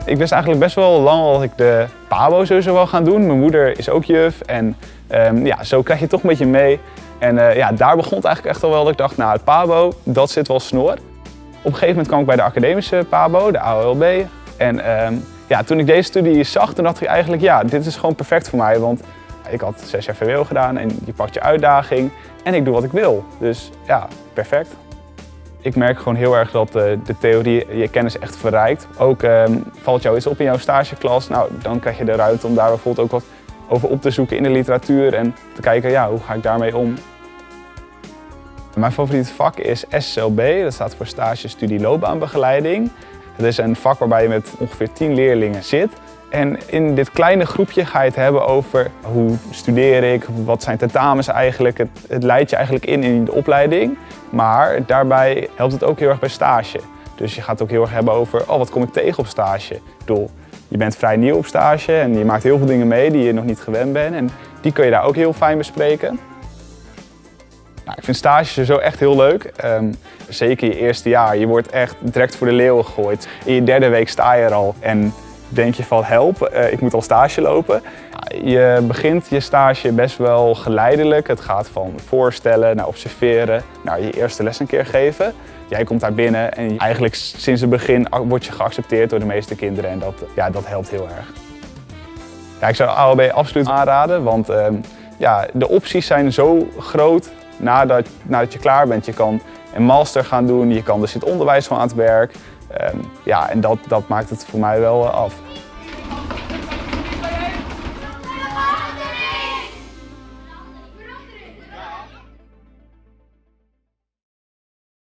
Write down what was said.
Ik wist eigenlijk best wel lang al dat ik de PABO sowieso wel gaan doen. Mijn moeder is ook juf en ja, zo krijg je toch een beetje mee. En ja, daar begon het eigenlijk echt al wel dat ik dacht, nou het PABO, dat zit wel snor. Op een gegeven moment kwam ik bij de academische PABO, de AOLB. En ja, toen ik deze studie zag, toen dacht ik eigenlijk, ja, dit is gewoon perfect voor mij. Want ik had 6 jaar VWO gedaan en je pakt je uitdaging en ik doe wat ik wil. Dus ja, perfect. Ik merk gewoon heel erg dat de theorie je kennis echt verrijkt. Ook valt jou iets op in jouw stageklas, nou, dan krijg je de ruimte om daar bijvoorbeeld ook wat over op te zoeken in de literatuur en te kijken, ja, hoe ga ik daarmee om. Mijn favoriete vak is SSLB, dat staat voor Stage Studie Loopbaanbegeleiding. Het is een vak waarbij je met ongeveer 10 leerlingen zit. En in dit kleine groepje ga je het hebben over hoe studeer ik, wat zijn tentamens eigenlijk. Het leidt je eigenlijk in de opleiding, maar daarbij helpt het ook heel erg bij stage. Dus je gaat het ook heel erg hebben over, oh, wat kom ik tegen op stage? Ik bedoel, je bent vrij nieuw op stage en je maakt heel veel dingen mee die je nog niet gewend bent. En die kun je daar ook heel fijn bespreken. Nou, ik vind stages sowieso echt heel leuk. Zeker je eerste jaar. Je wordt echt direct voor de leeuwen gegooid. In je derde week sta je er al en denk je van help, ik moet al stage lopen. Je begint je stage best wel geleidelijk. Het gaat van voorstellen naar observeren, naar je eerste les een keer geven. Jij komt daar binnen en eigenlijk sinds het begin word je geaccepteerd door de meeste kinderen en dat helpt heel erg. Ja, ik zou de AOB absoluut aanraden, want ja, de opties zijn zo groot nadat je klaar bent. Je kan een master gaan doen, je kan er zit onderwijs van aan het werk. Ja, en dat maakt het voor mij wel af.